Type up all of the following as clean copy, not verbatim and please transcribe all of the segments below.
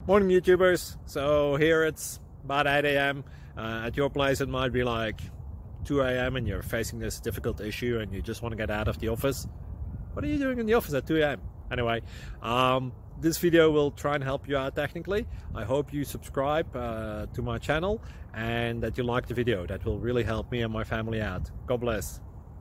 Morning YouTubers. So here it's about 8 a.m. At your place it might be like 2 a.m. and you're facing this difficult issue and you just want to get out of the office. What are you doing in the office at 2 a.m.? Anyway, this video will try and help you out technically. I hope you subscribe to my channel and that you like the video. That will really help me and my family out. God bless.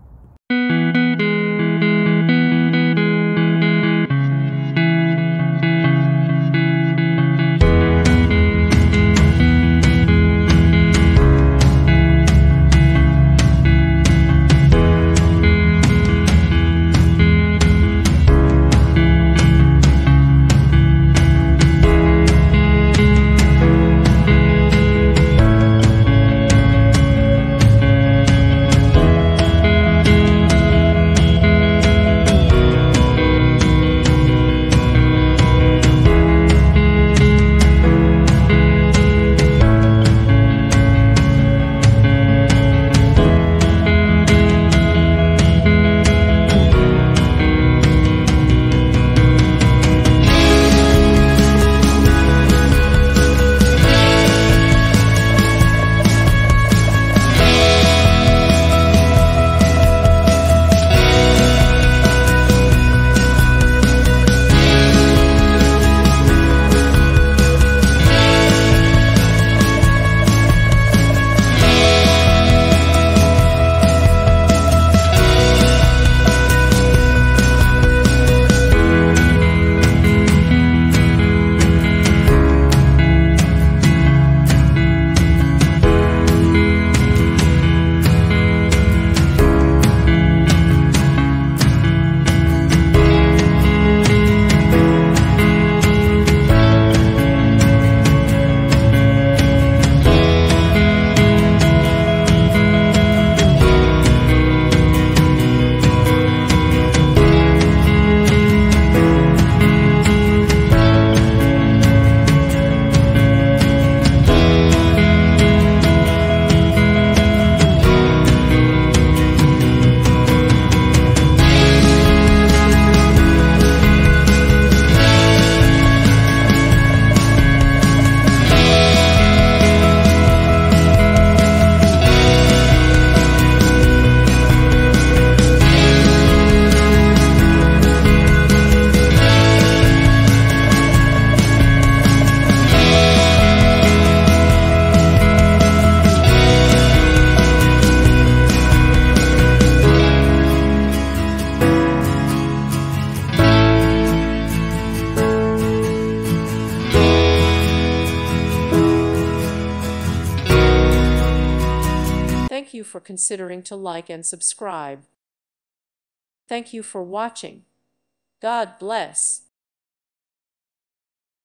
Thank you for considering to like and subscribe. Thank you for watching. God bless.